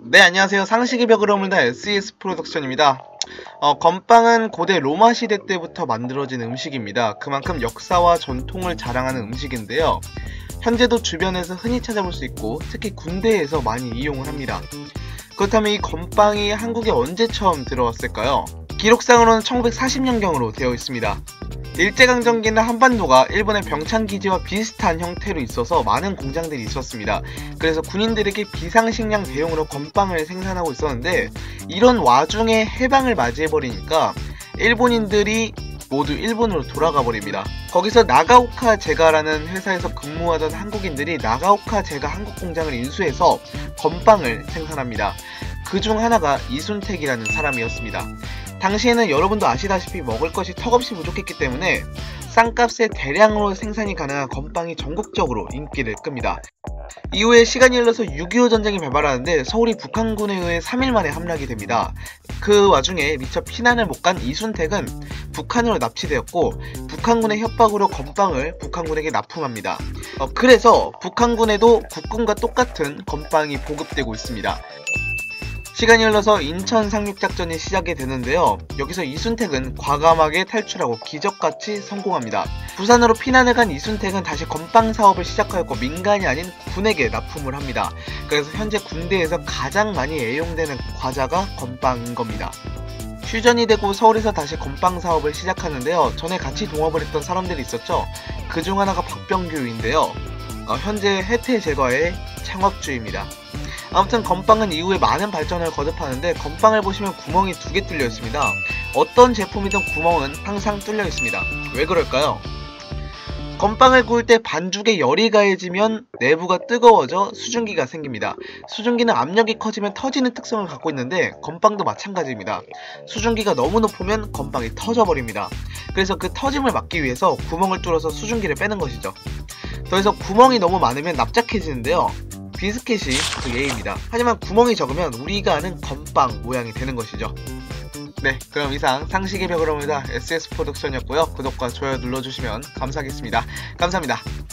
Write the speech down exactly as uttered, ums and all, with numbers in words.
네, 안녕하세요. 상식의 벽을 허물다 에스이에스 프로덕션입니다. 어, 건빵은 고대 로마 시대 때부터 만들어진 음식입니다. 그만큼 역사와 전통을 자랑하는 음식인데요. 현재도 주변에서 흔히 찾아볼 수 있고 특히 군대에서 많이 이용을 합니다. 그렇다면 이 건빵이 한국에 언제 처음 들어왔을까요? 기록상으로는 천구백사십 년경으로 되어 있습니다. 일제강점기는 한반도가 일본의 병창기지와 비슷한 형태로 있어서 많은 공장들이 있었습니다. 그래서 군인들에게 비상식량 대용으로 건빵을 생산하고 있었는데, 이런 와중에 해방을 맞이해버리니까 일본인들이 모두 일본으로 돌아가 버립니다. 거기서 나가오카 제가라는 회사에서 근무하던 한국인들이 나가오카 제가 한국공장을 인수해서 건빵을 생산합니다. 그 중 하나가 이순택이라는 사람이었습니다. 당시에는 여러분도 아시다시피 먹을 것이 턱없이 부족했기 때문에 싼값에 대량으로 생산이 가능한 건빵이 전국적으로 인기를 끕니다. 이후에 시간이 흘러서 육이오 전쟁이 발발하는데 서울이 북한군에 의해 삼 일 만에 함락이 됩니다. 그 와중에 미처 피난을 못 간 이순택은 북한으로 납치되었고, 북한군의 협박으로 건빵을 북한군에게 납품합니다. 어, 그래서 북한군에도 국군과 똑같은 건빵이 보급되고 있습니다. 시간이 흘러서 인천 상륙작전이 시작이 되는데요. 여기서 이순택은 과감하게 탈출하고 기적같이 성공합니다. 부산으로 피난을 간 이순택은 다시 건빵 사업을 시작하였고 민간이 아닌 군에게 납품을 합니다. 그래서 현재 군대에서 가장 많이 애용되는 과자가 건빵인 겁니다. 휴전이 되고 서울에서 다시 건빵 사업을 시작하는데요. 전에 같이 동업을 했던 사람들이 있었죠. 그 중 하나가 박병규인데요. 어, 현재 혜태 제과의 창업주입니다. 아무튼 건빵은 이후에 많은 발전을 거듭하는데, 건빵을 보시면 구멍이 두 개 뚫려 있습니다. 어떤 제품이든 구멍은 항상 뚫려 있습니다. 왜 그럴까요? 건빵을 구울 때 반죽에 열이 가해지면 내부가 뜨거워져 수증기가 생깁니다. 수증기는 압력이 커지면 터지는 특성을 갖고 있는데 건빵도 마찬가지입니다. 수증기가 너무 높으면 건빵이 터져버립니다. 그래서 그 터짐을 막기 위해서 구멍을 뚫어서 수증기를 빼는 것이죠. 더해서 구멍이 너무 많으면 납작해지는데요. 비스켓이 그 예입니다. 하지만 구멍이 적으면 우리가 아는 건빵 모양이 되는 것이죠. 네, 그럼 이상 상식의 벽을 허물다 에스이에스 프로덕션이었고요. 구독과 좋아요 눌러주시면 감사하겠습니다. 감사합니다.